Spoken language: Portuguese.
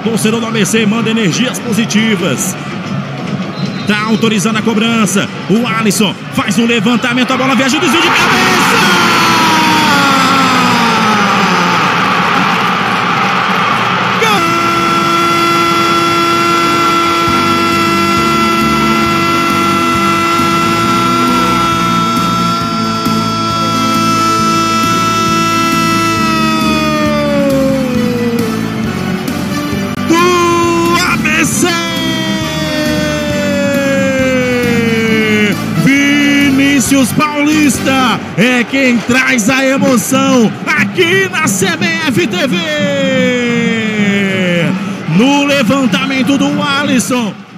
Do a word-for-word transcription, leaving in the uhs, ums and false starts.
Torcedor do A B C manda energias positivas. Tá autorizando a cobrança. O Alisson faz um levantamento, a bola viaja, o desvio de cabeça! Vinícius Paulista é quem traz a emoção aqui na C B F T V. No levantamento do Alisson,